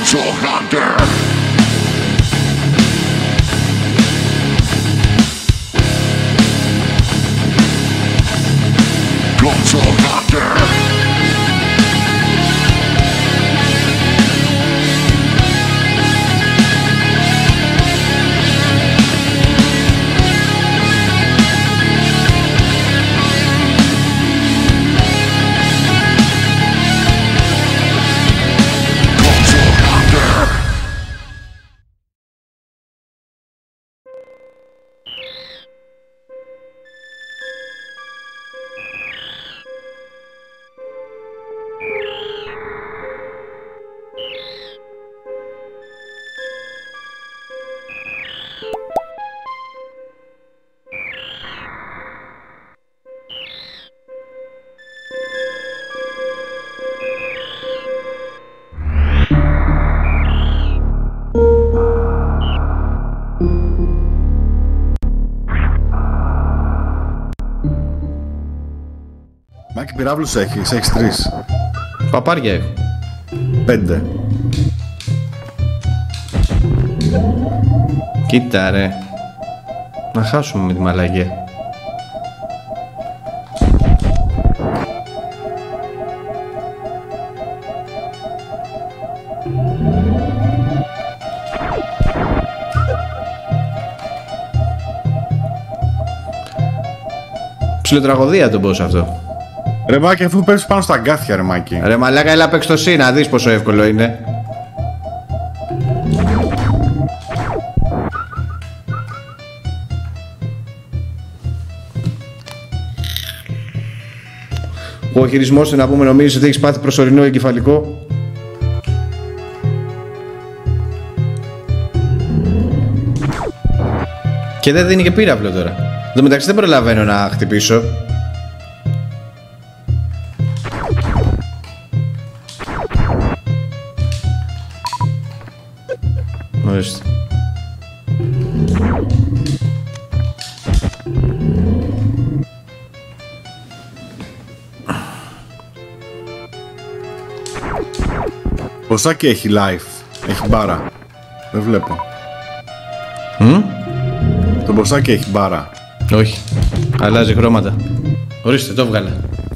Console Hunter. Console Hunter. Μάκη, πυράβλους έχεις 3. Παπάρια έχω 5. Κοίτα ρε, να χάσουμε με τη μαλαγία. Ψιλοτραγωδία τον boss αυτό. Ρε Μάκη, αφού πέφτεις πάνω στα αγκάθια ρε Μάκη. Ρε μαλάκα, έλα παίξ' το C να δεις πόσο εύκολο είναι. Ο χειρισμός του να πούμε νομίζεις ότι έχεις πάθει προσωρινό εγκεφαλικό. Και δεν δίνει και πύραυλο τώρα. Εν τω μεταξύ δεν προλαβαίνω να χτυπήσω. Ορίστε. Ποσάκι έχει live, έχει μπάρα. Δεν βλέπω. Το μποσάκι έχει μπάρα. Όχι, αλλάζει χρώματα. Ορίστε, το βγάλε.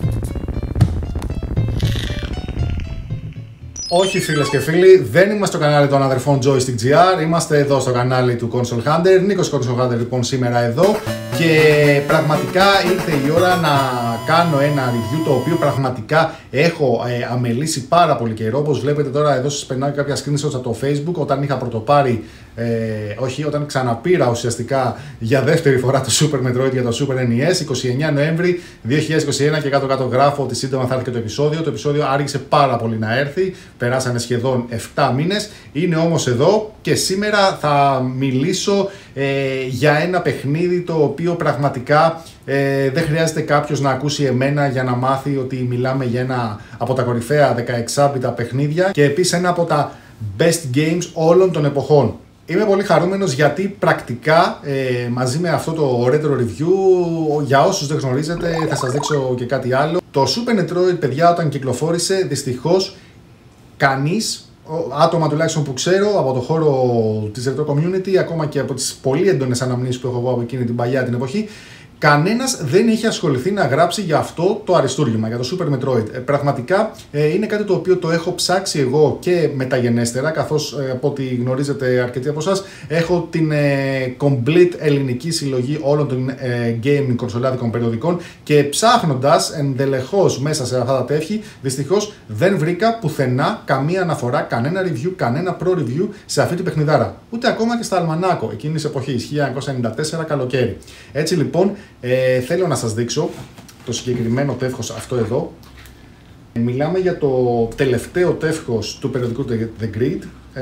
Όχι φίλες και φίλοι, δεν είμαστε στο κανάλι των αδερφών Joystick GR, είμαστε εδώ στο κανάλι του Console Hunter. Νίκος Console Hunter λοιπόν σήμερα εδώ και πραγματικά ήρθε η ώρα να κάνω ένα review το οποίο πραγματικά έχω αμελήσει πάρα πολύ καιρό. Όπως βλέπετε τώρα εδώ σας περνάω κάποια screenshots από το Facebook όταν είχα πρωτοπάρει, όταν ξαναπήρα ουσιαστικά για δεύτερη φορά το Super Metroid για το Super NES, 29 Νοέμβρη 2021 και κάτω γράφω ότι σύντομα θα έρθει και το επεισόδιο. Το επεισόδιο άργησε πάρα πολύ να έρθει, περάσανε σχεδόν 7 μήνες, είναι όμως εδώ και σήμερα θα μιλήσω για ένα παιχνίδι το οποίο πραγματικά δεν χρειάζεται κάποιος να ακούσει εμένα για να μάθει ότι μιλάμε για ένα από τα κορυφαία 16-bit παιχνίδια και επίσης ένα από τα best games όλων των εποχών. Είμαι πολύ χαρούμενος γιατί πρακτικά μαζί με αυτό το retro review, για όσους δεν γνωρίζετε θα σας δείξω και κάτι άλλο. Το Super Metroid, παιδιά, όταν κυκλοφόρησε, δυστυχώς κανείς, άτομα τουλάχιστον που ξέρω από το χώρο της retro community, ακόμα και από τις πολύ έντονες αναμνήσεις που έχω εγώ από εκείνη την παλιά την εποχή, κανένας δεν είχε ασχοληθεί να γράψει για αυτό το αριστούργημα, για το Super Metroid. Πραγματικά είναι κάτι το οποίο το έχω ψάξει εγώ και μεταγενέστερα, καθώς από ό,τι γνωρίζετε αρκετοί από εσάς, έχω την complete ελληνική συλλογή όλων των gaming κονσολάδικων περιοδικών και ψάχνοντας ενδελεχώς μέσα σε αυτά τα τεύχη, δυστυχώς δεν βρήκα πουθενά καμία αναφορά, κανένα review, κανένα pro-review σε αυτή την παιχνιδάρα. Ούτε ακόμα και στα αλμανάκο εκείνης της εποχής, 1994 καλοκαίρι. Έτσι λοιπόν, θέλω να σας δείξω το συγκεκριμένο τεύχος αυτό εδώ. Μιλάμε για το τελευταίο τεύχος του περιοδικού The Grid.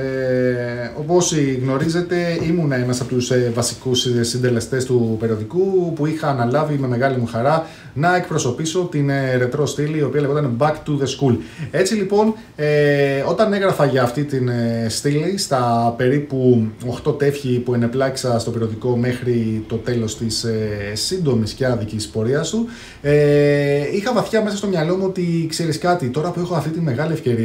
Όπως γνωρίζετε, ήμουν ένας από τους βασικούς συντελεστές του περιοδικού που είχα αναλάβει με μεγάλη μου χαρά να εκπροσωπήσω την ρετρό στήλη, η οποία λεγόταν Back to the School. Έτσι λοιπόν, όταν έγραφα για αυτή την στήλη στα περίπου 8 τεύχη που ενεπλάξα στο περιοδικό μέχρι το τέλος της σύντομης και άδικης πορείας του, είχα βαθιά μέσα στο μυαλό μου ότι ξέρεις κάτι, τώρα που έχω αυτή τη μεγάλη ευκαιρία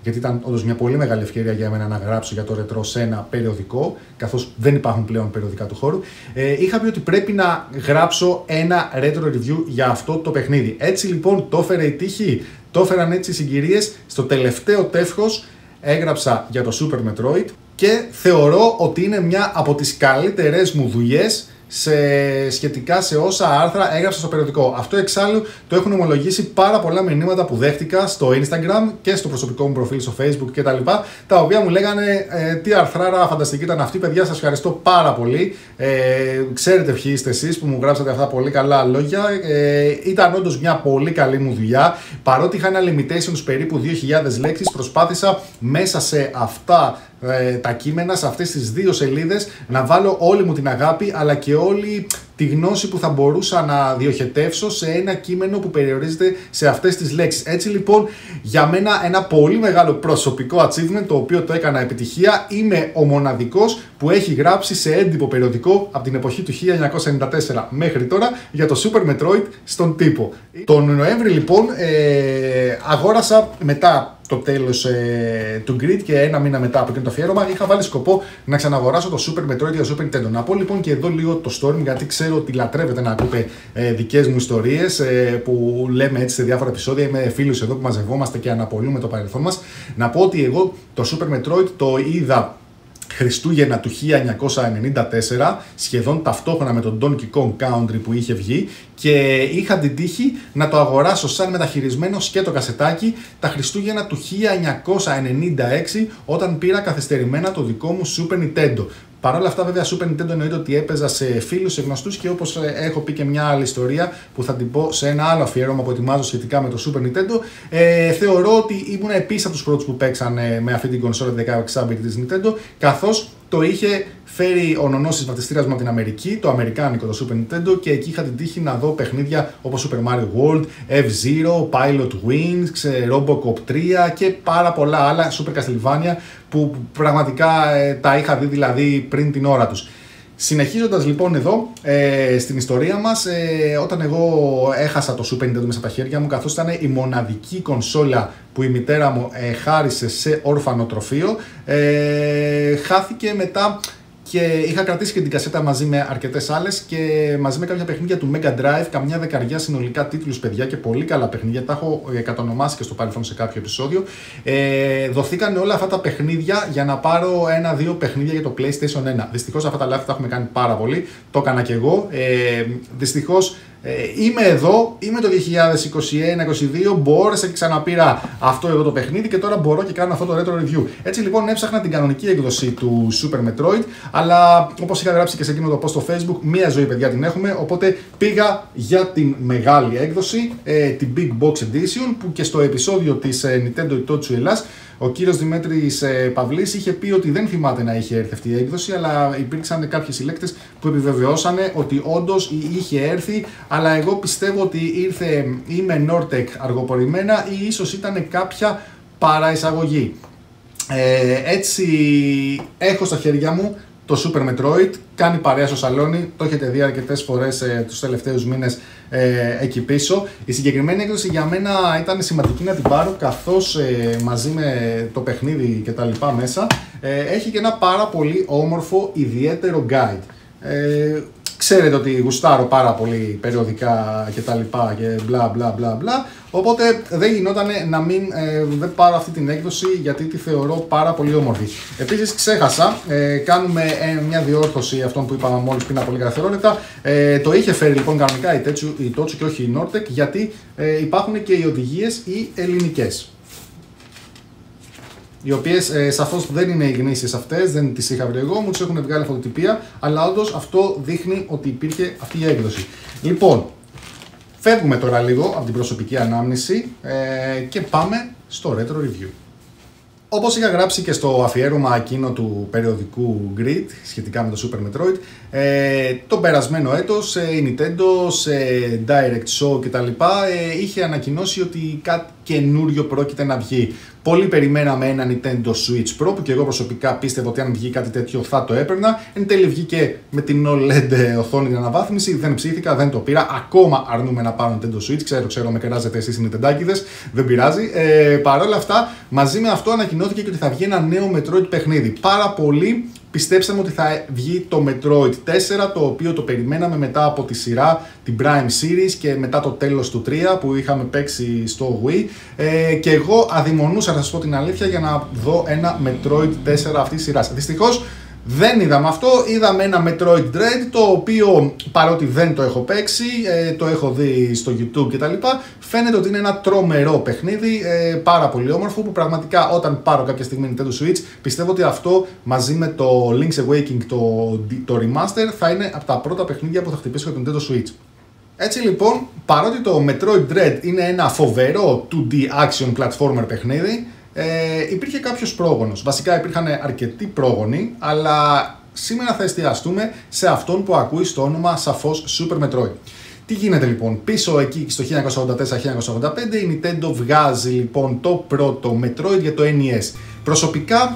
γιατί ήταν όντως μια πολύ μεγάλη ευκαιρία για μένα να γράψω για το ρετρό σε ένα περιοδικό, καθώς δεν υπάρχουν πλέον περιοδικά του χώρου. Είχα πει ότι πρέπει να γράψω ένα retro review για αυτό το παιχνίδι. Έτσι λοιπόν το έφερε η τύχη, το έφεραν έτσι οι συγκυρίες. Στο τελευταίο τεύχος έγραψα για το Super Metroid και θεωρώ ότι είναι μια από τις καλύτερες μου δουλειές σχετικά σε όσα άρθρα έγραψα στο περιοδικό. Αυτό εξάλλου το έχουν ομολογήσει πάρα πολλά μηνύματα που δέχτηκα στο Instagram και στο προσωπικό μου προφίλ στο Facebook κτλ. Τα οποία μου λέγανε τι αρθράρα φανταστική ήταν αυτή, παιδιά, σας ευχαριστώ πάρα πολύ. Ξέρετε ποιοι είστε εσείς που μου γράψατε αυτά πολύ καλά λόγια. Ήταν όντως μια πολύ καλή μου δουλειά. Παρότι είχα ένα limitations περίπου 2.000 λέξεις, προσπάθησα μέσα σε αυτά τα κείμενα, σε αυτές τις 2 σελίδες, να βάλω όλη μου την αγάπη αλλά και όλη τη γνώση που θα μπορούσα να διοχετεύσω σε ένα κείμενο που περιορίζεται σε αυτές τις λέξεις. Έτσι λοιπόν, για μένα ένα πολύ μεγάλο προσωπικό achievement, το οποίο το έκανα επιτυχία. Είμαι ο μοναδικός που έχει γράψει σε έντυπο περιοδικό από την εποχή του 1994 μέχρι τώρα για το Super Metroid στον τύπο. Τον Νοέμβρη λοιπόν αγόρασα, μετά το τέλος του Grid και ένα μήνα μετά από εκείνο το αφιέρωμα, είχα βάλει σκοπό να ξαναγοράσω το Super Metroid για το Super Nintendo. Να πω λοιπόν και εδώ λίγο το story μου, γιατί ξέρω ότι λατρεύετε να ακούτε δικές μου ιστορίες που λέμε έτσι σε διάφορα επεισόδια. Είμαι φίλους εδώ που μαζευόμαστε και αναπολούμε το παρελθόν μας. Να πω ότι εγώ το Super Metroid το είδα Χριστούγεννα του 1994, σχεδόν ταυτόχρονα με τον Donkey Kong Country που είχε βγει, και είχα την τύχη να το αγοράσω σαν μεταχειρισμένο σκέτο κασετάκι τα Χριστούγεννα του 1996, όταν πήρα καθυστερημένα το δικό μου Super Nintendo. Παρ' όλα αυτά, βέβαια, Super Nintendo εννοείται ότι έπαιζα σε φίλους, σε γνωστούς, και όπως έχω πει και μια άλλη ιστορία που θα την πω σε ένα άλλο αφιέρωμα που ετοιμάζω σχετικά με το Super Nintendo, θεωρώ ότι ήμουν επίσης από τους πρώτους που παίξαν με αυτή την κονσόλα 16-bit της Nintendo, καθώς το είχε φέρει ο νονός της βαφτιστήρας μου από την Αμερική, το αμερικάνικο το Super Nintendo, και εκεί είχα την τύχη να δω παιχνίδια όπως Super Mario World, F-Zero, Pilot Wings, Robocop 3 και πάρα πολλά άλλα Super Castlevania που πραγματικά τα είχα δει δηλαδή πριν την ώρα τους. Συνεχίζοντας λοιπόν εδώ στην ιστορία μας, όταν εγώ έχασα το Super Nintendo μέσα από τα χέρια μου, καθώς ήταν η μοναδική κονσόλα που η μητέρα μου χάρισε σε ορφανοτροφείο, χάθηκε μετά και είχα κρατήσει και την κασέτα μαζί με αρκετές άλλες και μαζί με κάποια παιχνίδια του Mega Drive, καμιά δεκαριά συνολικά τίτλους, παιδιά, και πολύ καλά παιχνίδια, τα έχω κατονομάσει και στο παρελθόν σε κάποιο επεισόδιο. Δοθήκαν όλα αυτά τα παιχνίδια για να πάρω 1-2 παιχνίδια για το PlayStation 1. Δυστυχώς αυτά τα λάθη τα έχουμε κάνει πάρα πολύ, το έκανα και εγώ. Δυστυχώς είμαι εδώ, είμαι το 2021-2022, μπόρεσα και ξαναπήρα αυτό εδώ το παιχνίδι και τώρα μπορώ και κάνω αυτό το retro review. Έτσι λοιπόν έψαχνα την κανονική έκδοση του Super Metroid, αλλά όπως είχα γράψει και σε εκείνο το post στο Facebook, μία ζωή, παιδιά, την έχουμε, οπότε πήγα για την μεγάλη έκδοση, την Big Box Edition, που και στο επεισόδιο της Nintendo Itochu Ελλάς ο κύριος Δημήτρης Παυλής είχε πει ότι δεν θυμάται να είχε έρθει αυτή η έκδοση, αλλά υπήρξαν κάποιοι συλλέκτες που επιβεβαιώσανε ότι όντως είχε έρθει, αλλά εγώ πιστεύω ότι ήρθε ή με Nortec αργοπορημένα ή ίσως ήταν κάποια παραεισαγωγή. Έτσι έχω στα χέρια μου το Super Metroid, κάνει παρέα στο σαλόνι, το έχετε δει αρκετές φορές τους τελευταίους μήνες εκεί πίσω. Η συγκεκριμένη έκδοση για μένα ήταν σημαντική να την πάρω, καθώς μαζί με το παιχνίδι και τα λοιπά μέσα έχει και ένα πάρα πολύ όμορφο ιδιαίτερο guide. Ξέρετε ότι γουστάρω πάρα πολύ περιοδικά και τα λοιπά και μπλα μπλα μπλα μπλα, οπότε δεν γινόταν να μην δεν πάρω αυτή την έκδοση, γιατί τη θεωρώ πάρα πολύ όμορφη. Επίσης ξέχασα, κάνουμε μια διόρθωση αυτών που είπαμε μόλις πριν από λίγα δευτερόλεπτα. Το είχε φέρει λοιπόν κανονικά η Itochu και όχι η Nortec, γιατί υπάρχουν και οι οδηγίες οι ελληνικές, οι οποίες σαφώς δεν είναι οι γνήσιες αυτές, δεν τις είχα βρει εγώ, μου τις έχουν βγάλει φωτοτυπία, αλλά όντως αυτό δείχνει ότι υπήρχε αυτή η έκδοση. Λοιπόν, φεύγουμε τώρα λίγο από την προσωπική ανάμνηση και πάμε στο Retro Review. Όπως είχα γράψει και στο αφιέρωμα εκείνο του περιοδικού Grid σχετικά με το Super Metroid, τον περασμένο έτος η Nintendo σε Direct Show κτλ. Είχε ανακοινώσει ότι και καινούριο πρόκειται να βγει. Πολλοί περιμέναμε ένα Nintendo Switch Pro που και εγώ προσωπικά πίστευα ότι αν βγει κάτι τέτοιο θα το έπαιρνα. Εν τέλει βγήκε με την OLED οθόνη την αναβάθμιση, δεν ψήθηκα, δεν το πήρα. Ακόμα αρνούμε να πάρω Nintendo Switch. Ξέρω, με κεράζετε εσείς οι Nintendάκηδες, δεν πειράζει. Παρ' όλα αυτά, μαζί με αυτό ανακοινώθηκε και ότι θα βγει ένα νέο Metroid παιχνίδι. Πάρα πολύ πιστέψαμε ότι θα βγει το Metroid 4, το οποίο το περιμέναμε μετά από τη σειρά, την Prime Series και μετά το τέλος του 3 που είχαμε παίξει στο Wii. Και εγώ αδειμονούσα, να σας πω την αλήθεια, για να δω ένα Metroid 4 αυτής της σειράς. Δυστυχώς δεν είδαμε αυτό, είδαμε ένα Metroid Dread, το οποίο παρότι δεν το έχω παίξει, το έχω δει στο YouTube κτλ. Φαίνεται ότι είναι ένα τρομερό παιχνίδι, πάρα πολύ όμορφο, που πραγματικά όταν πάρω κάποια στιγμή Nintendo Switch, πιστεύω ότι αυτό μαζί με το Link's Awakening, το Remaster, θα είναι από τα πρώτα παιχνίδια που θα χτυπήσω για το Nintendo Switch. Έτσι λοιπόν, παρότι το Metroid Dread είναι ένα φοβερό 2D action platformer παιχνίδι, υπήρχε κάποιος πρόγονος. Βασικά υπήρχαν αρκετοί πρόγονοι, αλλά σήμερα θα εστιαστούμε σε αυτόν που ακούει στο όνομα σαφώς Super Metroid. Τι γίνεται λοιπόν, πίσω εκεί στο 1984-1985 η Nintendo βγάζει λοιπόν το πρώτο Metroid για το NES. Προσωπικά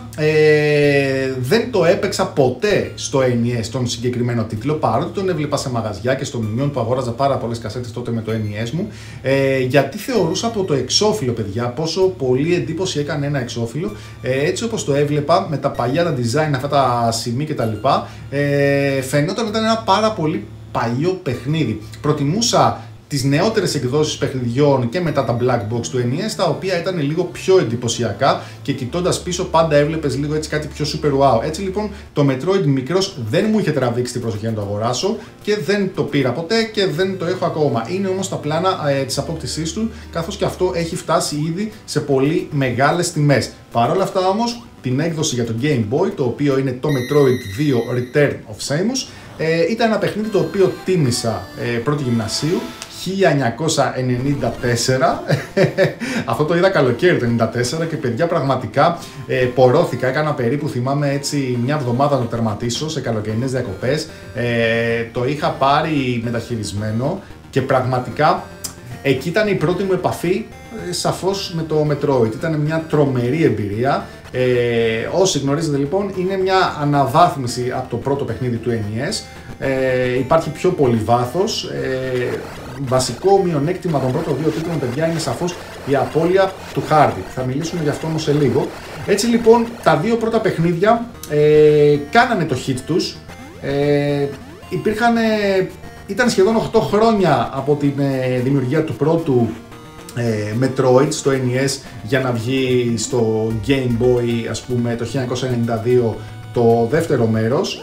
δεν το έπαιξα ποτέ στο NES τον συγκεκριμένο τίτλο, παρότι τον έβλεπα σε μαγαζιά και στο Minion που αγόραζα πάρα πολλές κασέτες τότε με το NES μου, γιατί θεωρούσα από το εξώφυλλο, παιδιά, πόσο πολύ εντύπωση έκανε ένα εξώφυλλο, έτσι όπως το έβλεπα με τα παλιά τα design, αυτά τα σημεία κτλ. Φαινόταν ότι ήταν ένα πάρα πολύ παλιό παιχνίδι. Προτιμούσα τις νεότερες εκδόσεις παιχνιδιών και μετά τα Black Box του NES, τα οποία ήταν λίγο πιο εντυπωσιακά και κοιτώντας πίσω πάντα έβλεπες λίγο έτσι κάτι πιο super wow. Έτσι λοιπόν το Metroid μικρός δεν μου είχε τραβήξει την προσοχή να το αγοράσω και δεν το πήρα ποτέ και δεν το έχω ακόμα. Είναι όμως στα πλάνα της απόκτησής του, καθώς και αυτό έχει φτάσει ήδη σε πολύ μεγάλες τιμές. Παρ' όλα αυτά όμως, την έκδοση για το Game Boy, το οποίο είναι το Metroid 2 Return of Samus, ήταν ένα παιχνίδι το οποίο τίμησα πρώτη γυμνασίου 1994. Αυτό το είδα καλοκαίρι το 1994 και παιδιά πραγματικά πορώθηκα. Έκανα περίπου, θυμάμαι έτσι, μια εβδομάδα να το τερματίσω σε καλοκαιρινές διακοπές. Το είχα πάρει μεταχειρισμένο και πραγματικά εκεί ήταν η πρώτη μου επαφή σαφώς με το Metroid. Ήταν μια τρομερή εμπειρία. Όσοι γνωρίζετε λοιπόν, είναι μια αναβάθμιση από το πρώτο παιχνίδι του NES. Υπάρχει πιο πολύ βάθος. Βασικό μειονέκτημα των πρώτων δύο τίτλων, παιδιά, είναι σαφώς η απώλεια του χάρτη. Θα μιλήσουμε γι' αυτό όμως σε λίγο. Έτσι λοιπόν, τα δύο πρώτα παιχνίδια κάνανε το hit τους. Ήταν σχεδόν 8 χρόνια από τη δημιουργία του πρώτου Metroid στο NES για να βγει στο Game Boy, ας πούμε, το 1992 το δεύτερο μέρος.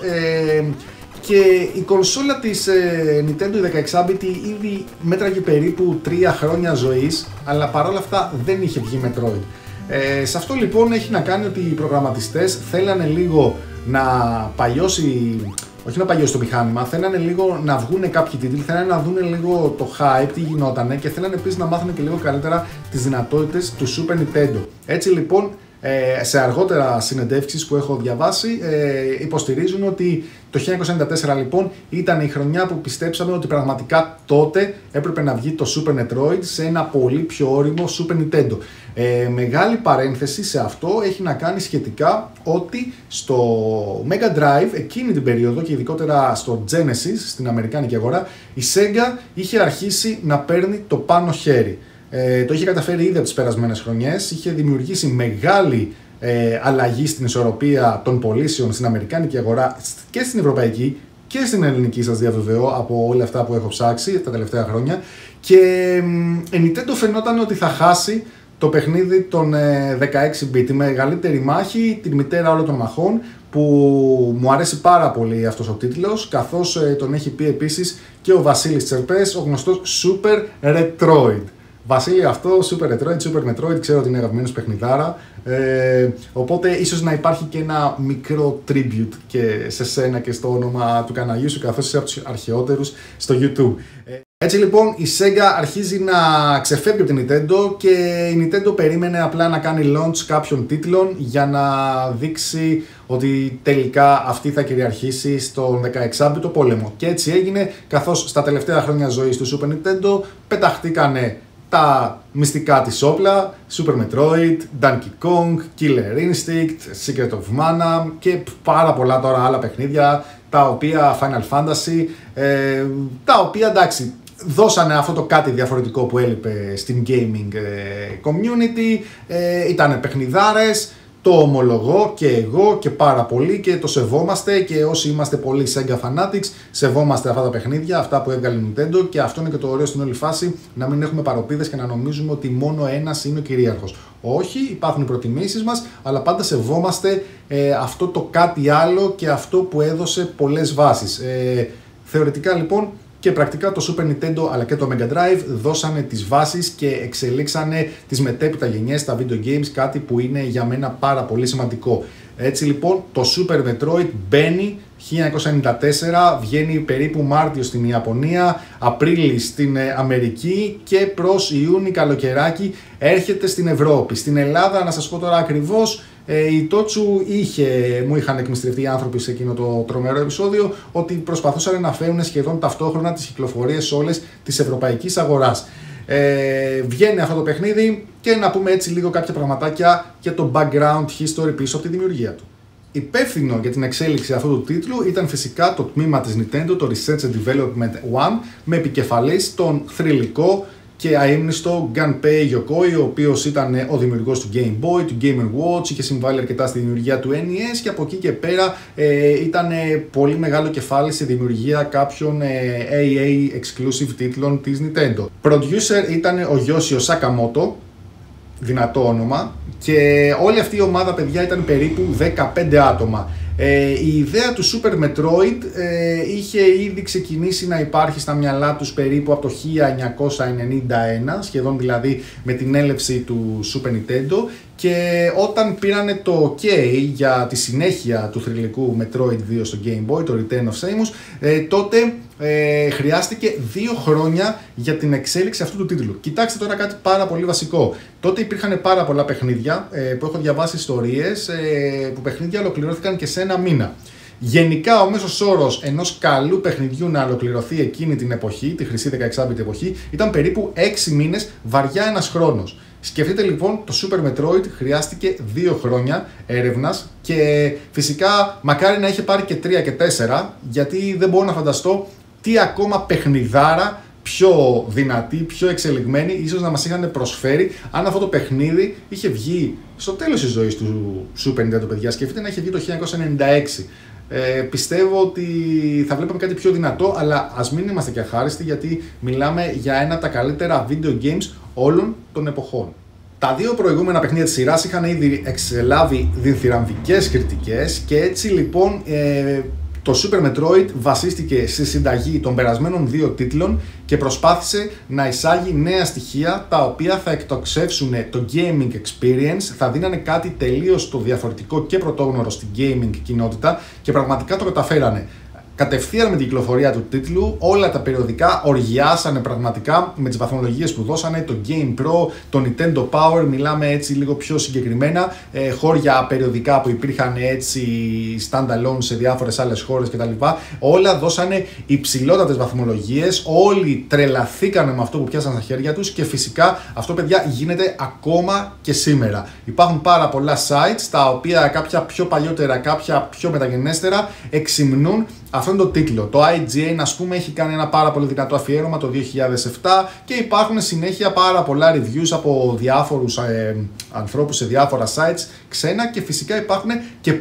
Και η κονσόλα της Nintendo 16-bit ήδη μέτραγε περίπου 3 χρόνια ζωής, αλλά παρόλα αυτά δεν είχε βγει Metroid. Σε αυτό λοιπόν έχει να κάνει ότι οι προγραμματιστές θέλανε λίγο να παλιώσει, όχι να παλιώσει το μηχάνημα, θέλανε λίγο να βγουν κάποιοι τίτλοι, θέλανε να δουν λίγο το hype, τι γινότανε, και θέλανε επίσης να μάθουν και λίγο καλύτερα τις δυνατότητες του Super Nintendo. Έτσι λοιπόν, σε αργότερα συνεντεύξεις που έχω διαβάσει, υποστηρίζουν ότι το 1994 λοιπόν ήταν η χρονιά που πιστέψαμε ότι πραγματικά τότε έπρεπε να βγει το Super Metroid σε ένα πολύ πιο όριμο Super Nintendo. Μεγάλη παρένθεση σε αυτό έχει να κάνει σχετικά ότι στο Mega Drive εκείνη την περίοδο και ειδικότερα στο Genesis στην αμερικάνικη αγορά, η Sega είχε αρχίσει να παίρνει το πάνω χέρι. Το είχε καταφέρει ήδη από τις περασμένες χρονιές, είχε δημιουργήσει μεγάλη αλλαγή στην ισορροπία των πωλήσεων στην αμερικάνικη αγορά και στην ευρωπαϊκή και στην ελληνική, σας διαβεβαιώ, από όλα αυτά που έχω ψάξει τα τελευταία χρόνια, και η Nintendo φαινόταν ότι θα χάσει το παιχνίδι των 16-bit, τη μεγαλύτερη μάχη, τη μητέρα όλων των μαχών, που μου αρέσει πάρα πολύ αυτός ο τίτλος, καθώς τον έχει πει επίσης και ο Βασίλης Τσερπές, ο γνωστός Super Retroid. Βασίλη, αυτό Super Retroid, Super Metroid, ξέρω ότι είναι αγαπημένος παιχνιδάρα, οπότε ίσως να υπάρχει και ένα μικρό tribute και σε σένα και στο όνομα του καναλιού σου, καθώς είσαι από τους αρχαιότερους στο YouTube. Έτσι λοιπόν η Sega αρχίζει να ξεφεύγει από την Nintendo και η Nintendo περίμενε απλά να κάνει launch κάποιων τίτλων για να δείξει ότι τελικά αυτή θα κυριαρχήσει στον 16-bit πόλεμο. Και έτσι έγινε, καθώς στα τελευταία χρόνια ζωής του Super Nintendo πεταχτήκανε τα μυστικά της όπλα, Super Metroid, Donkey Kong, Killer Instinct, Secret of Mana και πάρα πολλά τώρα άλλα παιχνίδια, τα οποία Final Fantasy, τα οποία εντάξει, δώσανε αυτό το κάτι διαφορετικό που έλειπε στην gaming community, ήτανε παιχνιδάρες, το ομολογώ και εγώ και πάρα πολύ και το σεβόμαστε και όσοι είμαστε πολύ Sega Fanatics σεβόμαστε αυτά τα παιχνίδια, αυτά που έβγαλε η Nintendo και αυτό είναι και το ωραίο στην όλη φάση, να μην έχουμε παροπίδες και να νομίζουμε ότι μόνο ένας είναι ο κυρίαρχος. Όχι, υπάρχουν οι προτιμήσεις μας, αλλά πάντα σεβόμαστε αυτό το κάτι άλλο και αυτό που έδωσε πολλές βάσεις. Θεωρητικά λοιπόν και πρακτικά το Super Nintendo αλλά και το Mega Drive δώσανε τις βάσεις και εξελίξανε τις μετέπειτα γενιές στα video games, κάτι που είναι για μένα πάρα πολύ σημαντικό. Έτσι λοιπόν το Super Metroid μπαίνει 1994, βγαίνει περίπου Μάρτιο στην Ιαπωνία, Απρίλη στην Αμερική και προς Ιούνι καλοκαιράκι έρχεται στην Ευρώπη. Στην Ελλάδα, να σας πω τώρα ακριβώς, η Τότσου μου είχαν εκμυστρευτεί οι άνθρωποι σε εκείνο το τρομερό επεισόδιο ότι προσπαθούσαν να φέρουν σχεδόν ταυτόχρονα τις κυκλοφορίες όλες της ευρωπαϊκής αγοράς. Βγαίνει αυτό το παιχνίδι και να πούμε έτσι λίγο κάποια πραγματάκια για το background history πίσω από τη δημιουργία του. Υπεύθυνο για την εξέλιξη αυτού του τίτλου ήταν φυσικά το τμήμα της Nintendo, το Research and Development 1, με επικεφαλής τον θρυλικό και αείμνηστο Gunpei Yokoi, ο οποίος ήταν ο δημιουργός του Game Boy, του Game & Watch, είχε συμβάλει αρκετά στη δημιουργία του NES και από εκεί και πέρα ήταν πολύ μεγάλο κεφάλι σε δημιουργία κάποιων AA exclusive τίτλων της Nintendo. Producer ήταν ο Yoshio Sakamoto, δυνατό όνομα, και όλη αυτή η ομάδα παιδιά ήταν περίπου 15 άτομα. Η ιδέα του Super Metroid είχε ήδη ξεκινήσει να υπάρχει στα μυαλά τους περίπου από το 1991, σχεδόν δηλαδή με την έλευση του Super Nintendo, και όταν πήρανε το OK για τη συνέχεια του θρυλικού Metroid 2 στο Game Boy, το Return of Samus, τότε χρειάστηκε 2 χρόνια για την εξέλιξη αυτού του τίτλου. Κοιτάξτε τώρα κάτι πάρα πολύ βασικό. Τότε υπήρχαν πάρα πολλά παιχνίδια που έχω διαβάσει ιστορίες που παιχνίδια ολοκληρώθηκαν και σε 1 μήνα. Γενικά ο μέσος όρος ενός καλού παιχνιδιού να ολοκληρωθεί εκείνη την εποχή, τη χρυσή 16-bit εποχή, ήταν περίπου 6 μήνες, βαριά ένας χρόνος. Σκεφτείτε λοιπόν, το Super Metroid χρειάστηκε 2 χρόνια έρευνας και φυσικά μακάρι να είχε πάρει και 3 και 4, γιατί δεν μπορώ να φανταστώ τι ακόμα παιχνιδάρα πιο δυνατή, πιο εξελιγμένη ίσως να μας είχαν προσφέρει αν αυτό το παιχνίδι είχε βγει στο τέλος της ζωής του Super Nintendo, παιδιά. Σκεφτείτε να είχε βγει το 1996. Πιστεύω ότι θα βλέπαμε κάτι πιο δυνατό, αλλά ας μην είμαστε και αχάριστοι, γιατί μιλάμε για ένα από τα καλύτερα video games όλων των εποχών. Τα 2 προηγούμενα παιχνίδια της σειράς είχαν ήδη εξελάβει διθυραμβικές κριτικές και έτσι λοιπόν το Super Metroid βασίστηκε στη συνταγή των περασμένων 2 τίτλων και προσπάθησε να εισάγει νέα στοιχεία τα οποία θα εκτοξεύσουν το gaming experience, θα δίνανε κάτι τελείως το διαφορετικό και πρωτόγνωρο στην gaming κοινότητα και πραγματικά το καταφέρανε. Κατευθείαν με την κυκλοφορία του τίτλου, όλα τα περιοδικά οργιάσανε πραγματικά με τις βαθμολογίες που δώσανε, το Game Pro, το Nintendo Power, μιλάμε έτσι λίγο πιο συγκεκριμένα, χώρια περιοδικά που υπήρχαν έτσι standalone σε διάφορες άλλες χώρες κτλ. Όλα δώσανε υψηλότατες βαθμολογίες, όλοι τρελαθήκανε με αυτό που πιάσαν στα χέρια τους και φυσικά αυτό, παιδιά, γίνεται ακόμα και σήμερα. Υπάρχουν πάρα πολλά sites τα οποία κάποια πιο παλιότερα, κάποια πιο μεταγενέστερα εξυμνούν αυτόν τον τίτλο. Το IGN, ας πούμε, έχει κάνει ένα πάρα πολύ δυνατό αφιέρωμα το 2007 και υπάρχουν συνέχεια πάρα πολλά reviews από διάφορους ανθρώπους σε διάφορα sites ξένα και φυσικά υπάρχουν και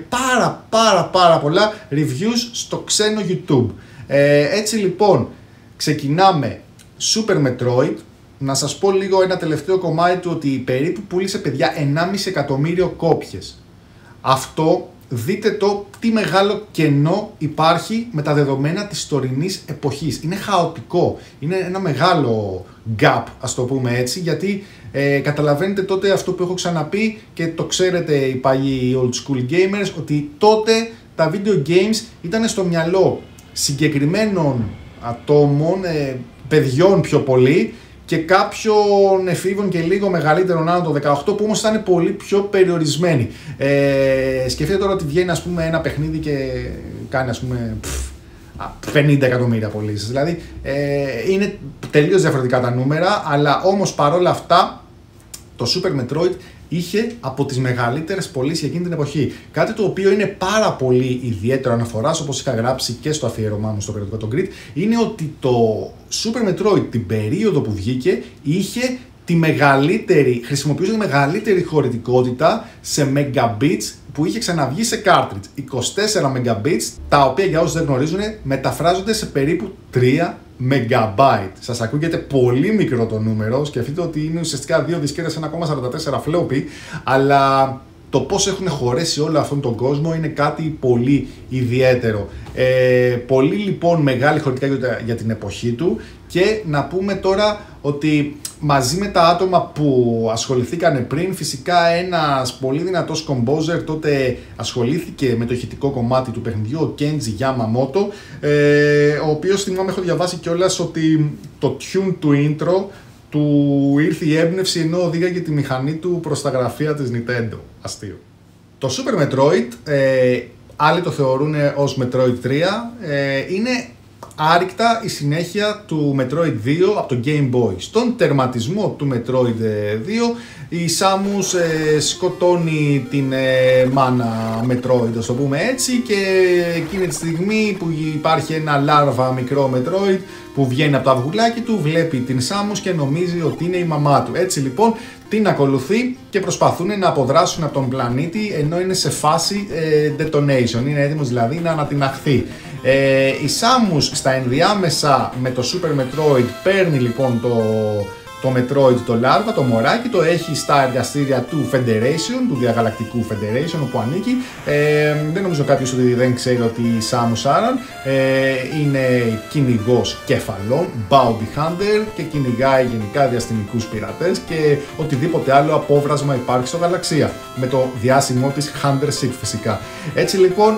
πάρα πολλά reviews στο ξένο YouTube. Έτσι λοιπόν, ξεκινάμε Super Metroid. Να σας πω λίγο ένα τελευταίο κομμάτι του ότι περίπου πούλησε, παιδιά, 1,5 εκατομμύριο κόπιες. Αυτό δείτε το τι μεγάλο κενό υπάρχει με τα δεδομένα της τωρινής εποχής. Είναι χαοτικό, είναι ένα μεγάλο gap, ας το πούμε έτσι, γιατί καταλαβαίνετε τότε αυτό που έχω ξαναπεί και το ξέρετε οι παλιοί old school gamers, ότι τότε τα video games ήταν στο μυαλό συγκεκριμένων ατόμων, παιδιών πιο πολύ, και κάποιων εφήβων και λίγο μεγαλύτερων άνω το 18 που όμως ήταν πολύ πιο περιορισμένοι. Σκεφτείτε τώρα ότι βγαίνει, ας πούμε, ένα παιχνίδι και κάνει, ας πούμε, 50 εκατομμύρια πωλήσεις. Δηλαδή είναι τελείως διαφορετικά τα νούμερα, αλλά όμως παρόλα αυτά το Super Metroid είχε από τις μεγαλύτερες πωλήσεις για εκείνη την εποχή. Κάτι το οποίο είναι πάρα πολύ ιδιαίτερο αναφοράς, όπως είχα γράψει και στο αφιέρωμά μου στο περιοδικό των Grid, είναι ότι το Super Metroid την περίοδο που βγήκε είχε χρησιμοποιούσε τη μεγαλύτερη χωρητικότητα σε megabits που είχε ξαναβγεί σε cartridge. 24 megabits, τα οποία για όσους δεν γνωρίζουν μεταφράζονται σε περίπου 3 megabyte. Σας ακούγεται πολύ μικρό το νούμερο, σκεφτείτε ότι είναι ουσιαστικά 2 δισκέτες 1,44 floppy, αλλά το πώς έχουν χωρέσει όλο αυτόν τον κόσμο είναι κάτι πολύ ιδιαίτερο. Πολύ λοιπόν μεγάλη χωρητικότητα για την εποχή του, και να πούμε τώρα ότι μαζί με τα άτομα που ασχοληθήκαν πριν, φυσικά ένας πολύ δυνατός composer τότε ασχολήθηκε με το ηχητικό κομμάτι του παιχνιδιού, ο Kenji Yamamoto, ο οποίος θυμάμαι έχω διαβάσει κιόλας ότι το tune του intro του ήρθε η έμπνευση ενώ οδήγαγε τη μηχανή του προς τα γραφεία της Nintendo. Αστείο. Το Super Metroid, άλλοι το θεωρούν ως Metroid 3, είναι άρρηκτα η συνέχεια του Metroid 2 από το Game Boy. Στον τερματισμό του Metroid 2, η Samus σκοτώνει την μάνα Metroid, ας το πούμε έτσι, και εκείνη τη στιγμή που υπάρχει ένα λάρβα μικρό Metroid που βγαίνει από το αυγουλάκι του, βλέπει την Samus και νομίζει ότι είναι η μαμά του. Έτσι λοιπόν την ακολουθεί και προσπαθούν να αποδράσουν από τον πλανήτη ενώ είναι σε φάση detonation, είναι έτοιμος δηλαδή να ανατιναχθεί. Η Samus στα ενδιάμεσα με το Super Metroid παίρνει λοιπόν το Metroid, το Larva, το μωράκι, το έχει στα εργαστήρια του Federation, του διαγαλακτικού Federation, όπου ανήκει. Δεν νομίζω κάποιος ότι δεν ξέρει ότι η Samus Aran είναι κυνηγός κεφαλών, bounty hunter, και κυνηγάει γενικά διαστημικούς πειρατές και οτιδήποτε άλλο απόβρασμα υπάρχει στο γαλαξία, με το διάσημό της Hunter Seek φυσικά. Έτσι λοιπόν,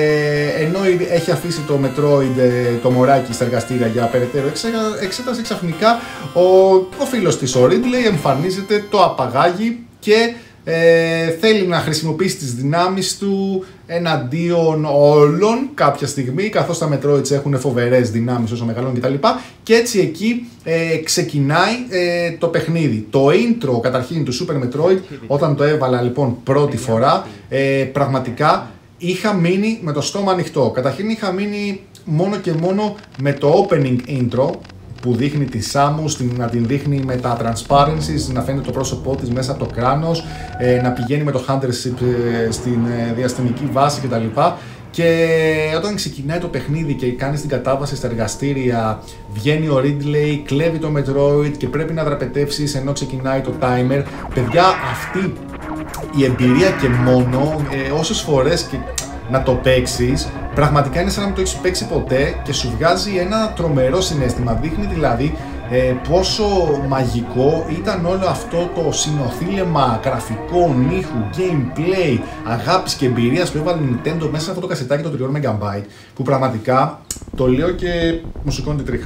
ενώ έχει αφήσει το Metroid, το μωράκι, στα εργαστήρια για περαιτέρω εξέταση, ξαφνικά ο φίλος της, ο Ridley, εμφανίζεται, το απαγάγει και θέλει να χρησιμοποιήσει τις δυνάμεις του εναντίον όλων κάποια στιγμή, καθώς τα Metroids έχουν φοβερές δυνάμεις όσο μεγαλώνουν κτλ. Και έτσι εκεί ξεκινάει το παιχνίδι. Το intro καταρχήν του Super Metroid, όταν το έβαλα λοιπόν πρώτη φορά, πραγματικά είχα μείνει με το στόμα ανοιχτό. Καταρχήν είχα μείνει μόνο και μόνο με το opening intro, που δείχνει τη Samus, να την δείχνει με τα transparencies, να φαίνεται το πρόσωπό της μέσα από το κράνος, να πηγαίνει με το Hunter Ship στην διαστημική βάση κτλ. Και όταν ξεκινάει το παιχνίδι και κάνει την κατάβαση στα εργαστήρια, βγαίνει ο Ridley, κλέβει το Metroid και πρέπει να δραπετεύσεις ενώ ξεκινάει το timer. Παιδιά, αυτή η εμπειρία και μόνο, όσες φορές και να το παίξεις, πραγματικά είναι σαν να μην το έχεις παίξει ποτέ και σου βγάζει ένα τρομερό συναίσθημα. Δείχνει δηλαδή πόσο μαγικό ήταν όλο αυτό το συνοθήλεμα γραφικών, ήχου, gameplay, αγάπης και εμπειρίας που έβαλε η Nintendo μέσα σε αυτό το κασετάκι το 3 MB, που πραγματικά το λέω και μου σηκώνει τη τρίχα.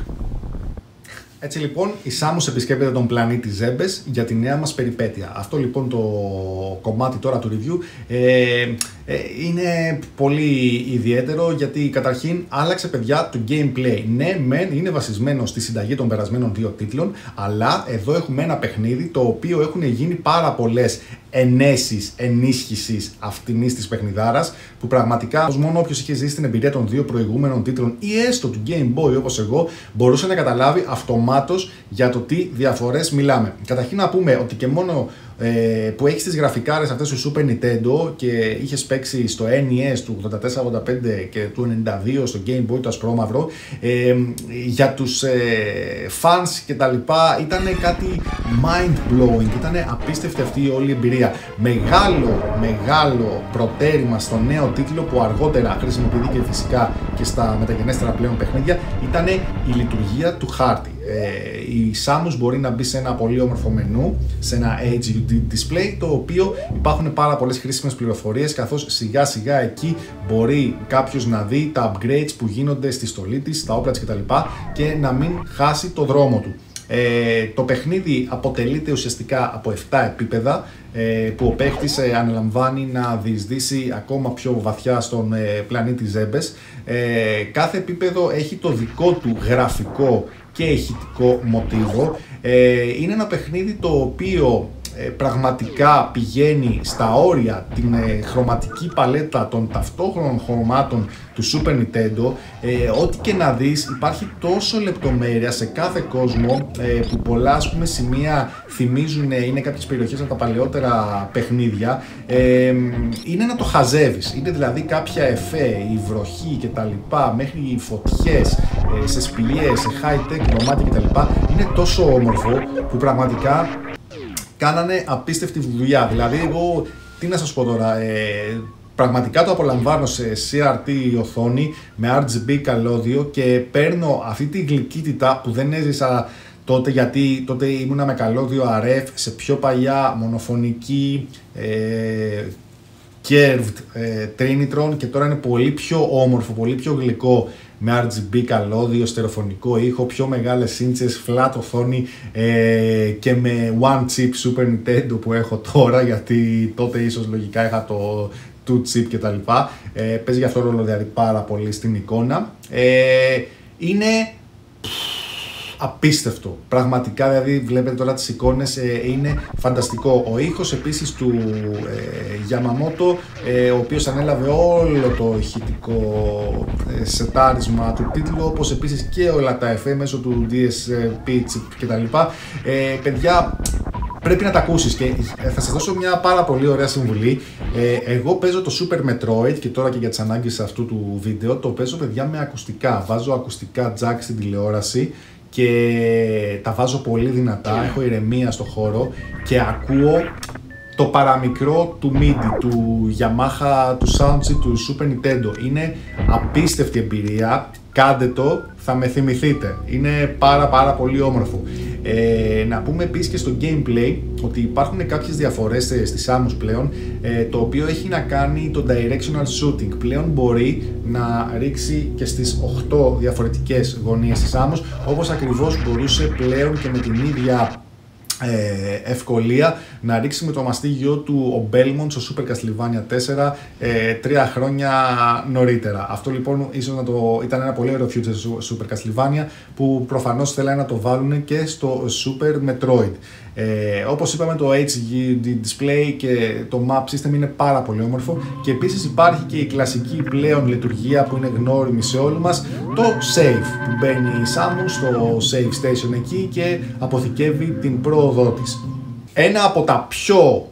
Έτσι λοιπόν η Samus επισκέπτεται τον πλανήτη Ζέμπες για τη νέα μας περιπέτεια. Αυτό λοιπόν το κομμάτι τώρα του review είναι πολύ ιδιαίτερο, γιατί καταρχήν άλλαξε, παιδιά, το gameplay. Ναι, μεν είναι βασισμένο στη συνταγή των περασμένων δύο τίτλων, αλλά εδώ έχουμε ένα παιχνίδι το οποίο έχουν γίνει πάρα πολλές ενέσεις, ενίσχυσης αυτινής της παιχνιδάρας, που πραγματικά μόνο όποιος είχε ζήσει την εμπειρία των δύο προηγούμενων τίτλων ή έστω του Game Boy όπως εγώ, μπορούσε να καταλάβει αυτομάτως για το τι διαφορές μιλάμε. Καταρχήν να πούμε ότι και μόνο που έχεις τις γραφικάρες αυτές του Super Nintendo και είχες παίξει στο NES του 84-85 και του 92 στο Game Boy το ασπρόμαυρο, για τους fans και τα λοιπά ήταν κάτι mind-blowing, ήταν απίστευτη αυτή η όλη εμπειρία. Μεγάλο προτέρημα στο νέο τίτλο που αργότερα χρησιμοποιήθηκε φυσικά και στα μεταγενέστερα πλέον παιχνίδια ήταν η λειτουργία του χάρτη. Η Samus μπορεί να μπει σε ένα πολύ όμορφο μενού, σε ένα HUD display, το οποίο υπάρχουν πάρα πολλές χρήσιμες πληροφορίες, καθώς σιγά σιγά εκεί μπορεί κάποιος να δει τα upgrades που γίνονται στη στολή της, στα όπλα της κτλ. Και να μην χάσει το δρόμο του. Το παιχνίδι αποτελείται ουσιαστικά από 7 επίπεδα που ο παίκτης αναλαμβάνει να διεισδύσει ακόμα πιο βαθιά στον πλανήτη Ζέμπες. Κάθε επίπεδο έχει το δικό του γραφικό και ηχητικό μοτίβο. Είναι ένα παιχνίδι το οποίο πραγματικά πηγαίνει στα όρια την χρωματική παλέτα των ταυτόχρονων χρωμάτων του Super Nintendo. Ό,τι και να δεις, υπάρχει τόσο λεπτομέρεια σε κάθε κόσμο που πολλά, ας πούμε, σημεία θυμίζουν, είναι κάποιες περιοχές από τα παλαιότερα παιχνίδια. Είναι να το χαζεύεις, είναι δηλαδή κάποια εφέ, η βροχή κτλ, μέχρι οι φωτιές σε σπηλιές, σε high-tech δωμάτια κτλ. Είναι τόσο όμορφο που πραγματικά κάνανε απίστευτη δουλειά. Δηλαδή, εγώ τι να σας πω τώρα, πραγματικά το απολαμβάνω σε CRT οθόνη με RGB καλώδιο και παίρνω αυτή τη γλυκύτητα που δεν έζησα τότε, γιατί τότε ήμουνα με καλώδιο RF σε πιο παλιά μονοφωνική curved Trinitron, και τώρα είναι πολύ πιο όμορφο, πολύ πιο γλυκό με RGB καλώδιο, στερεοφωνικό ήχο, πιο μεγάλες σύντσες, flat οθόνη και με one chip Super Nintendo που έχω τώρα, γιατί τότε ίσως λογικά είχα το 2 chip και τα λοιπά. Παίζει για αυτό ρόλο δηλαδή πάρα πολύ στην εικόνα. Είναι απίστευτο, πραγματικά, δηλαδή βλέπετε τώρα τις εικόνες, είναι φανταστικό. Ο ήχος επίσης του Yamamoto, ο οποίος ανέλαβε όλο το ηχητικό σετάρισμα του τίτλου, όπως επίσης και όλα τα εφέ μέσω του DSP chip κτλ. Παιδιά, πρέπει να τα ακούσεις και θα σας δώσω μια πάρα πολύ ωραία συμβουλή. Εγώ παίζω το Super Metroid και τώρα και για τις ανάγκες αυτού του βίντεο το παίζω, παιδιά, με ακουστικά. Βάζω ακουστικά jack στην τηλεόραση και τα βάζω πολύ δυνατά, έχω ηρεμία στο χώρο και ακούω το παραμικρό του MIDI, του Yamaha, του Soundchip, του Super Nintendo. Είναι απίστευτη εμπειρία, κάντε το, θα με θυμηθείτε. Είναι πάρα πολύ όμορφο. Να πούμε επίσης και στο gameplay ότι υπάρχουν κάποιες διαφορές στη Samus πλέον, το οποίο έχει να κάνει το directional shooting. Πλέον μπορεί να ρίξει και στις 8 διαφορετικές γωνίες της Samus, όπως ακριβώς μπορούσε πλέον και με την ίδια ευκολία να ρίξει με το μαστίγιο του ο Belmont στο Super Castlevania 4 3 χρόνια νωρίτερα. Αυτό λοιπόν ίσως ήταν ένα πολύ ωραίο future στο Super Castlevania που προφανώς θέλανε να το βάλουν και στο Super Metroid. Όπως είπαμε, το HUD display και το map system είναι πάρα πολύ όμορφο και επίσης υπάρχει και η κλασική πλέον λειτουργία που είναι γνώριμη σε όλους μας, το save, που μπαίνει η Samus στο save station εκεί και αποθηκεύει την πρόοδό της. Ένα από τα πιο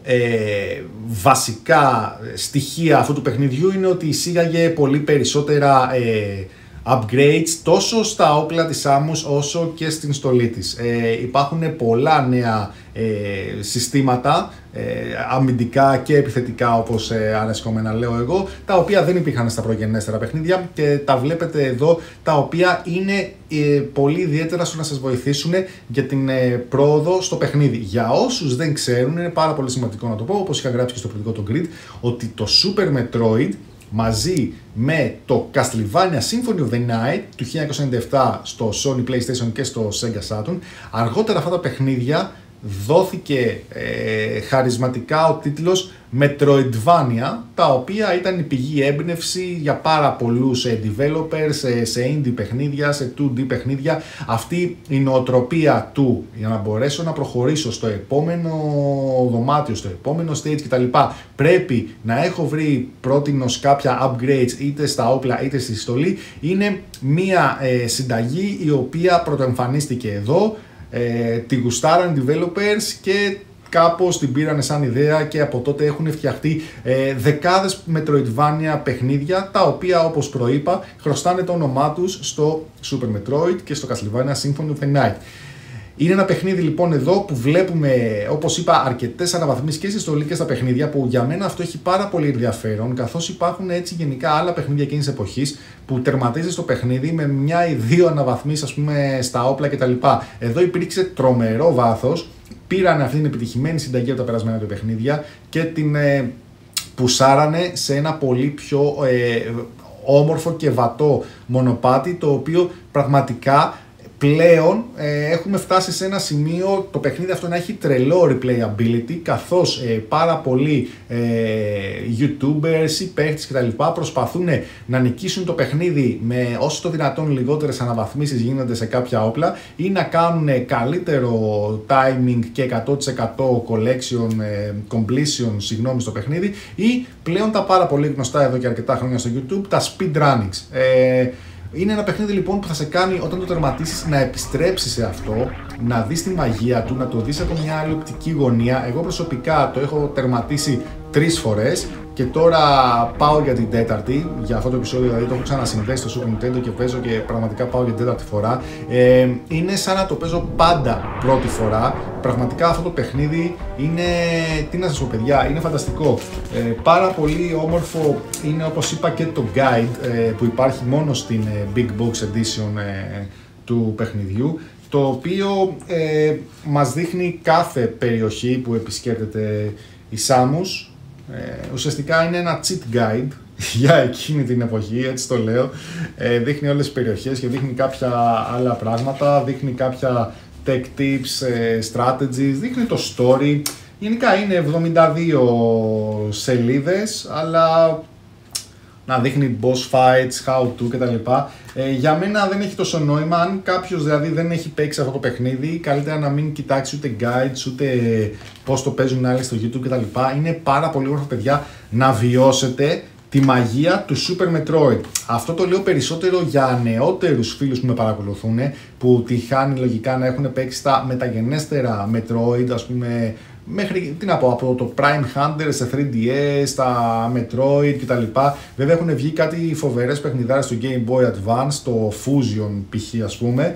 βασικά στοιχεία αυτού του παιχνιδιού είναι ότι εισήγαγε πολύ περισσότερα upgrades τόσο στα όπλα της Samus όσο και στην στολή της. Υπάρχουν πολλά νέα συστήματα αμυντικά και επιθετικά, όπως αρέσκομαι να λέω εγώ, τα οποία δεν υπήρχαν στα προγενέστερα παιχνίδια και τα βλέπετε εδώ, τα οποία είναι πολύ ιδιαίτερα στο να σας βοηθήσουν για την πρόοδο στο παιχνίδι. Για όσους δεν ξέρουν, είναι πάρα πολύ σημαντικό να το πω, όπως είχα γράψει και στο predictor το grid, ότι το Super Metroid μαζί με το Castlevania Symphony of the Night του 1997 στο Sony PlayStation και στο Sega Saturn, αργότερα αυτά τα παιχνίδια δόθηκε χαρισματικά ο τίτλος Metroidvania, τα οποία ήταν η πηγή έμπνευση για πάρα πολλούς developers σε indie παιχνίδια, σε 2D παιχνίδια. Αυτή η νοοτροπία του, για να μπορέσω να προχωρήσω στο επόμενο δωμάτιο, στο επόμενο stage κτλ, πρέπει να έχω βρει πρότινος κάποια upgrades είτε στα όπλα είτε στη στολή, είναι μία συνταγή η οποία πρωτοεμφανίστηκε εδώ. Τη γουστάραν developers και κάπως την πήρανε σαν ιδέα και από τότε έχουν φτιαχτεί δεκάδες Metroidvania παιχνίδια, τα οποία, όπως προείπα, χρωστάνε το όνομά τους στο Super Metroid και στο Castlevania Symphony of the Night. Είναι ένα παιχνίδι λοιπόν εδώ που βλέπουμε, όπως είπα, αρκετές αναβαθμίσεις και στη στολή και στα παιχνίδια, που για μένα αυτό έχει πάρα πολύ ενδιαφέρον, καθώς υπάρχουν έτσι γενικά άλλα παιχνίδια εκείνης της εποχής που τερματίζεις το παιχνίδι με μια ή δύο αναβαθμίσεις, ας πούμε, στα όπλα κτλ. Εδώ υπήρξε τρομερό βάθος, πήραν αυτή την επιτυχημένη συνταγή από τα περασμένα του παιχνίδια και την πουσάρανε σε ένα πολύ πιο όμορφο και βατό μονοπάτι, το οποίο πραγματικά πλέον έχουμε φτάσει σε ένα σημείο το παιχνίδι αυτό να έχει τρελό replayability, καθώς πάρα πολλοί YouTubers ή παίχτες κτλ. Προσπαθούν να νικήσουν το παιχνίδι με όσο το δυνατόν λιγότερες αναβαθμίσεις γίνονται σε κάποια όπλα ή να κάνουν καλύτερο timing και 100% completion στο παιχνίδι, ή πλέον τα πάρα πολύ γνωστά εδώ και αρκετά χρόνια στο YouTube, τα speedrunnings. Είναι ένα παιχνίδι λοιπόν που θα σε κάνει όταν το τερματίσεις να επιστρέψεις σε αυτό, να δεις τη μαγεία του, να το δεις από μια άλλη οπτική γωνία. Εγώ προσωπικά το έχω τερματίσει 3 φορές και τώρα πάω για την 4η, για αυτό το επεισόδιο δηλαδή το έχω ξανασυνδέσει στο Super Nintendo και παίζω και πραγματικά πάω για την 4η φορά. Είναι σαν να το παίζω πάντα πρώτη φορά. Πραγματικά αυτό το παιχνίδι είναι, τι να σας πω παιδιά, είναι φανταστικό. Πάρα πολύ όμορφο είναι, όπως είπα, και το guide που υπάρχει μόνο στην Big Box Edition του παιχνιδιού, το οποίο μας δείχνει κάθε περιοχή που επισκέπτεται η Samus. Ουσιαστικά είναι ένα cheat guide για εκείνη την εποχή, έτσι το λέω. Δείχνει όλες τις περιοχές και δείχνει κάποια άλλα πράγματα, δείχνει κάποια tech tips, strategies, δείχνει το story. Γενικά είναι 72 σελίδες, αλλά να δείχνει boss fights, how to κτλ. Για μένα δεν έχει τόσο νόημα. Αν κάποιος δηλαδή δεν έχει παίξει αυτό το παιχνίδι, καλύτερα να μην κοιτάξει ούτε guides, ούτε πώς το παίζουν άλλοι στο YouTube κτλ. Είναι πάρα πολύ όμορφο, παιδιά, να βιώσετε τη μαγεία του Super Metroid. Αυτό το λέω περισσότερο για νεότερους φίλους που με παρακολουθούν, που τυχάνει λογικά να έχουν παίξει τα μεταγενέστερα Metroid, ας πούμε, μέχρι, τι να πω, από το Prime Hunter σε 3DS, τα Metroid κτλ. Βέβαια έχουν βγει κάτι φοβερές παιχνιδάρες στο Game Boy Advance, το Fusion π.χ. ας πούμε,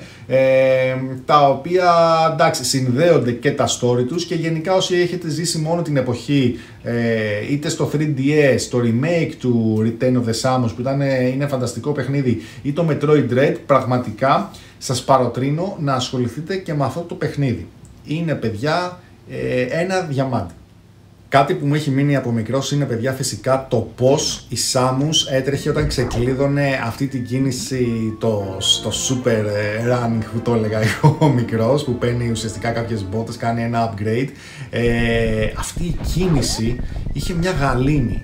τα οποία εντάξει συνδέονται και τα story τους, και γενικά όσοι έχετε ζήσει μόνο την εποχή είτε στο 3DS, το remake του Return of the Samus που είναι φανταστικό παιχνίδι, ή το Metroid Dread, πραγματικά σας παροτρύνω να ασχοληθείτε και με αυτό το παιχνίδι. Είναι, παιδιά, ένα διαμάντι. Κάτι που μου έχει μείνει από μικρός είναι, παιδιά, φυσικά το πως η Samus έτρεχε όταν ξεκλείδωνε αυτή την κίνηση, το super running που το έλεγα εγώ μικρός, που παίρνει ουσιαστικά κάποιες μπότες, κάνει ένα upgrade. Αυτή η κίνηση είχε μια γαλήνη,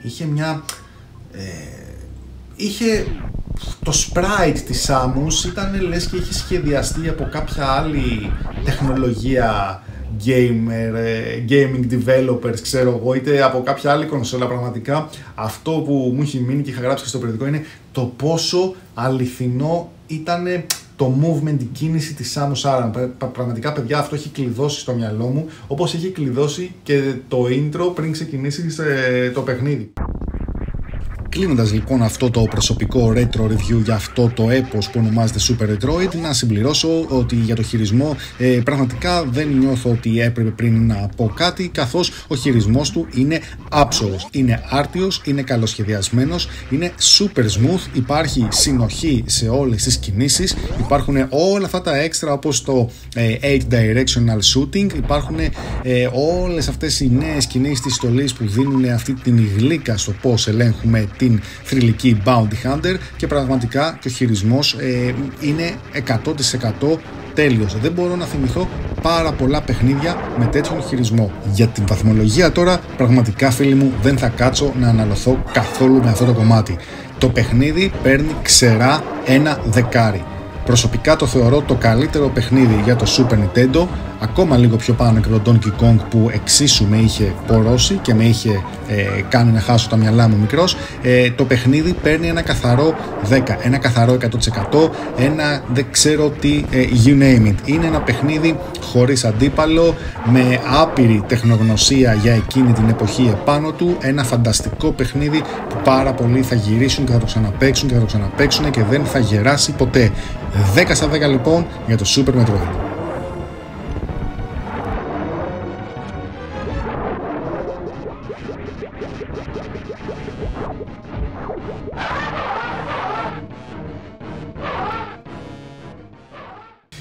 είχε το sprite της Samus, ήταν λες και είχε σχεδιαστεί από κάποια άλλη τεχνολογία gaming developers, ξέρω εγώ, είτε από κάποια άλλη κονσόλα. Πραγματικά αυτό που μου έχει μείνει και είχα γράψει και στο περιοδικό είναι το πόσο αληθινό ήταν το movement, η κίνηση της Samus Aran. Πραγματικά, παιδιά, αυτό έχει κλειδώσει στο μυαλό μου, όπως έχει κλειδώσει και το intro πριν ξεκινήσει το παιχνίδι. Κλείνοντας λοιπόν αυτό το προσωπικό retro review για αυτό το έπος που ονομάζεται Super Metroid, να συμπληρώσω ότι για το χειρισμό πραγματικά δεν νιώθω ότι έπρεπε πριν να πω κάτι, καθώς ο χειρισμός του είναι άψογος, είναι άρτιος, είναι καλοσχεδιασμένος, είναι super smooth, υπάρχει συνοχή σε όλες τις κινήσεις, υπάρχουν όλα αυτά τα έξτρα όπως το 8 directional shooting, υπάρχουν όλες αυτές οι νέες κινήσεις της στολής που δίνουν αυτή την γλύκα στο πώς ελέγχουμε την θρυλική Bounty Hunter, και πραγματικά και ο χειρισμός είναι 100% τέλειος. Δεν μπορώ να θυμηθώ πάρα πολλά παιχνίδια με τέτοιον χειρισμό. Για την βαθμολογία τώρα, πραγματικά, φίλοι μου, δεν θα κάτσω να αναλωθώ καθόλου με αυτό το κομμάτι. Το παιχνίδι παίρνει ξερά ένα 10. Προσωπικά το θεωρώ το καλύτερο παιχνίδι για το Super Nintendo, ακόμα λίγο πιο πάνω και το Donkey Kong που εξίσου με είχε πορώσει και με είχε κάνει να χάσω τα μυαλά μου μικρός. Το παιχνίδι παίρνει ένα καθαρό 10, ένα καθαρό 100%, ένα δεν ξέρω τι, you name it. Είναι ένα παιχνίδι χωρίς αντίπαλο, με άπειρη τεχνογνωσία για εκείνη την εποχή επάνω του, ένα φανταστικό παιχνίδι που πάρα πολλοί θα γυρίσουν και θα το ξαναπαίξουν και θα το ξαναπαίξουν και δεν θα γεράσει ποτέ. 10 στα 10 λοιπόν για το Super Metroid.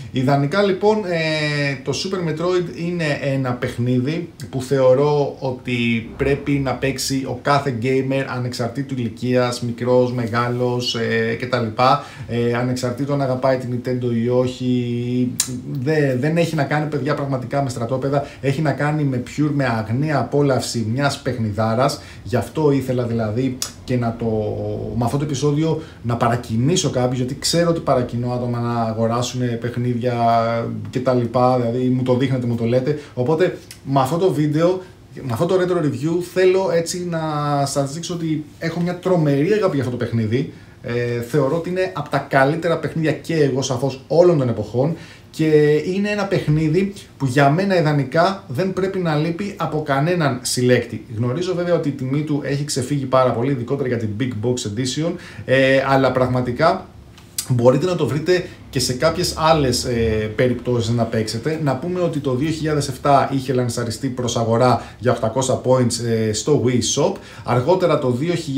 Ιδανικά λοιπόν το Super Metroid είναι ένα παιχνίδι που θεωρώ ότι πρέπει να παίξει ο κάθε gamer ανεξαρτήτου ηλικίας, μικρός, μεγάλος κτλ. Ανεξαρτήτου αν αγαπάει την Nintendo ή όχι. Δεν έχει να κάνει, παιδιά, πραγματικά με στρατόπεδα. Έχει να κάνει με pure, με αγνία απόλαυση μιας παιχνιδάρας. Γι' αυτό ήθελα δηλαδή και με αυτό το επεισόδιο να παρακινήσω κάποιους, γιατί ξέρω ότι παρακινώ άτομα να αγοράσουν παιχνίδια κτλ. Δηλαδή μου το δείχνετε, μου το λέτε. Οπότε με αυτό το βίντεο, με αυτό το retro review, θέλω έτσι να σας δείξω ότι έχω μια τρομερή αγάπη για αυτό το παιχνίδι. Θεωρώ ότι είναι από τα καλύτερα παιχνίδια και εγώ σαφώς όλων των εποχών και είναι ένα παιχνίδι που για μένα ιδανικά δεν πρέπει να λείπει από κανέναν συλλέκτη. Γνωρίζω βέβαια ότι η τιμή του έχει ξεφύγει πάρα πολύ, ειδικότερα για την Big Box Edition, αλλά πραγματικά μπορείτε να το βρείτε και σε κάποιες άλλες περιπτώσεις να παίξετε. Να πούμε ότι το 2007 είχε λανσαριστεί προς αγορά για 800 points στο Wii Shop. Αργότερα το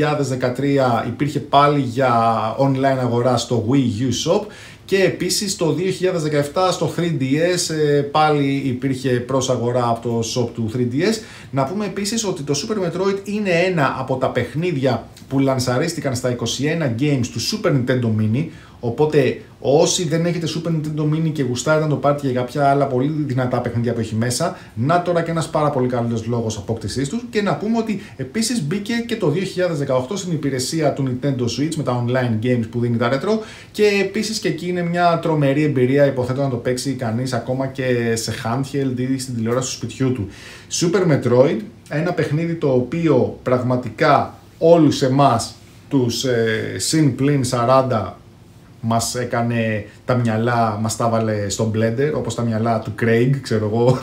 2013 υπήρχε πάλι για online αγορά στο Wii U Shop. Και επίσης το 2017 στο 3DS πάλι υπήρχε προς αγορά από το shop του 3DS. Να πούμε επίσης ότι το Super Metroid είναι ένα από τα παιχνίδια που λανσαρίστηκαν στα 21 games του Super Nintendo Mini. Οπότε όσοι δεν έχετε Super Nintendo Mini και γουστάρετε να το πάρετε για κάποια άλλα πολύ δυνατά παιχνίδια που έχει μέσα, να τώρα και ένας πάρα πολύ καλός λόγος απόκτησής τους. Και να πούμε ότι επίσης μπήκε και το 2018 στην υπηρεσία του Nintendo Switch με τα online games που δίνει τα retro, και επίσης και εκεί είναι μια τρομερή εμπειρία, υποθέτω να το παίξει κανείς ακόμα και σε handheld ή στην τηλεόραση του σπιτιού του. Super Metroid, ένα παιχνίδι το οποίο πραγματικά όλους εμάς τους συν πλην 40 μας έκανε τα μυαλά, μας τα βάλε στο blender, όπως τα μυαλά του Craig, ξέρω εγώ,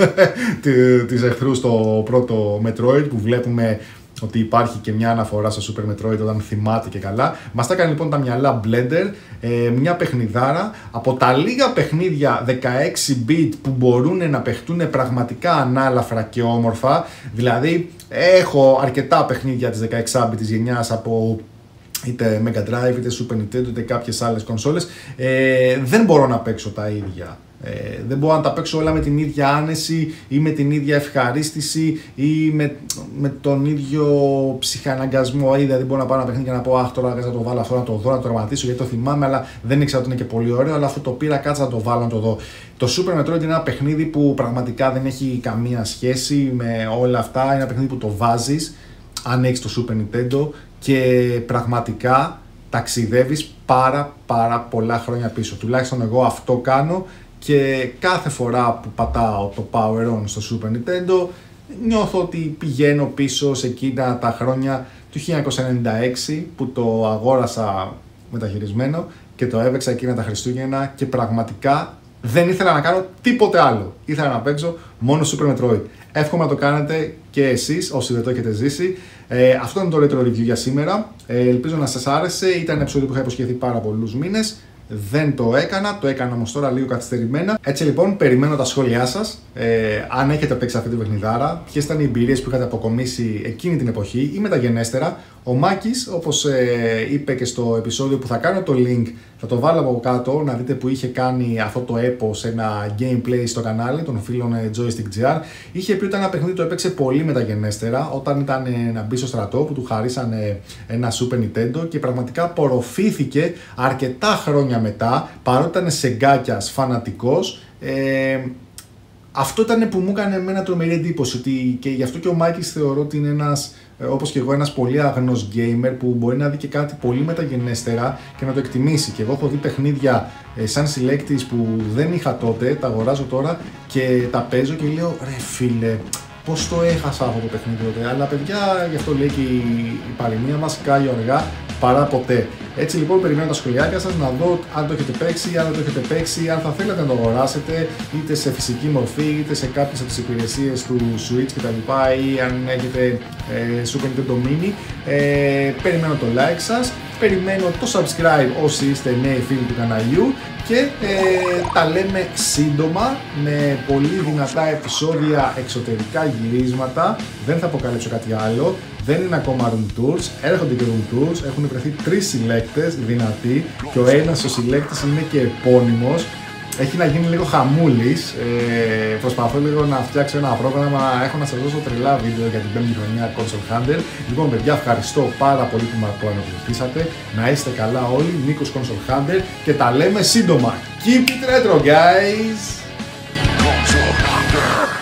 της εχθρού στο πρώτο Metroid, που βλέπουμε ότι υπάρχει και μια αναφορά στο Super Metroid όταν θυμάται και καλά. Μας τα έκανε λοιπόν τα μυαλά blender, μια παιχνιδάρα, από τα λίγα παιχνίδια 16-bit που μπορούν να παιχτούν πραγματικά ανάλαφρα και όμορφα. Δηλαδή έχω αρκετά παιχνίδια της 16-bit της γενιάς από είτε Mega Drive, είτε Super Nintendo, είτε κάποιες άλλες κονσόλες. Δεν μπορώ να παίξω τα ίδια. Δεν μπορώ να τα παίξω όλα με την ίδια άνεση ή με την ίδια ευχαρίστηση ή με τον ίδιο ψυχαναγκασμό. Δηλαδή μπορώ να πάω ένα παιχνίδι και να πω αχ, τώρα κάτσα να το βάλω αυτό, να το δω, να το τερματίσω γιατί το θυμάμαι, αλλά δεν ήξερα ότι είναι και πολύ ωραίο, αλλά αφού το πήρα κάτσα να το βάλω, να το δω. Το Super Metroid είναι ένα παιχνίδι που πραγματικά δεν έχει καμία σχέση με όλα αυτά. Είναι ένα παιχνίδι που το βάζεις αν έχεις το Super Nintendo και πραγματικά ταξιδεύεις πάρα πολλά χρόνια πίσω. Τουλάχιστον εγώ αυτό κάνω και κάθε φορά που πατάω το Power On στο Super Nintendo νιώθω ότι πηγαίνω πίσω σε εκείνα τα χρόνια του 1996 που το αγόρασα μεταχειρισμένο και το έπαιξα εκείνα τα Χριστούγεννα και πραγματικά δεν ήθελα να κάνω τίποτε άλλο. Ήθελα να παίξω μόνο Super Metroid. Εύχομαι να το κάνετε και εσείς όσοι δεν το έχετε ζήσει. Αυτό είναι το retro review για σήμερα. Ελπίζω να σας άρεσε. Ήταν ένα επεισόδιο που είχα υποσχεθεί πάρα πολλούς μήνες. Δεν το έκανα, το έκανα όμως τώρα λίγο καθυστερημένα. Έτσι λοιπόν, περιμένω τα σχόλιά σας. Αν έχετε παίξει αυτή την παιχνιδάρα, ποιες ήταν οι εμπειρίες που είχατε αποκομίσει εκείνη την εποχή ή μεταγενέστερα. Ο Μάκης, όπως είπε και στο επεισόδιο που θα κάνω το link, θα το βάλω από κάτω να δείτε που είχε κάνει αυτό το έπος, ένα gameplay στο κανάλι των φίλων Joystick GR. Είχε πει ότι ένα παιχνίδι το έπαιξε πολύ μεταγενέστερα, όταν ήταν να μπει στο στρατό που του χαρίσανε ένα Super Nintendo και πραγματικά απορροφήθηκε αρκετά χρόνια μετά, παρότι ήταν σεγκάκιας φανατικός. Αυτό ήταν που μου έκανε εμένα τρομερή εντύπωση, ότι και γι' αυτό και ο Μάκης θεωρώ ότι είναι ένας, όπως και εγώ, ένας πολύ αγνός gamer που μπορεί να δει και κάτι πολύ μεταγενέστερα και να το εκτιμήσει. Και εγώ έχω δει παιχνίδια σαν συλλέκτης που δεν είχα τότε, τα αγοράζω τώρα και τα παίζω και λέω ρε φίλε, πώς το έχασα αυτό το παιχνίδι τότε. Αλλά παιδιά, γι' αυτό λέει και η παροιμία μας, κάλλιο αργά παρά ποτέ. Έτσι λοιπόν, περιμένω τα σχολιάκια σας να δω αν το έχετε παίξει, αν δεν το έχετε παίξει, αν θα θέλετε να το αγοράσετε είτε σε φυσική μορφή είτε σε κάποιες από τις υπηρεσίες του Switch κτλ. Ή αν έχετε Super Nintendo Mini. Περιμένω το like σας, περιμένω το subscribe όσοι είστε νέοι φίλοι του καναλιού και τα λέμε σύντομα με πολύ δυνατά επεισόδια, εξωτερικά γυρίσματα. Δεν θα αποκαλύψω κάτι άλλο. Δεν είναι ακόμα room tours, έρχονται και room tours, έχουν βρεθεί 3 συλλέκτες δυνατοί και ο ένας ο συλλέκτης είναι και επώνυμος. έχει να γίνει λίγο χαμούλης. Προσπαθώ λίγο να φτιάξω ένα πρόγραμμα. Έχω να σας δώσω τρελά βίντεο για την 5η χρονιά Console Hunter. Λοιπόν, παιδιά, ευχαριστώ πάρα πολύ που με παρακολουθήσατε. Να είστε καλά όλοι. Νίκος Console Hunter και τα λέμε σύντομα. Keep it retro, guys! Console Hunter.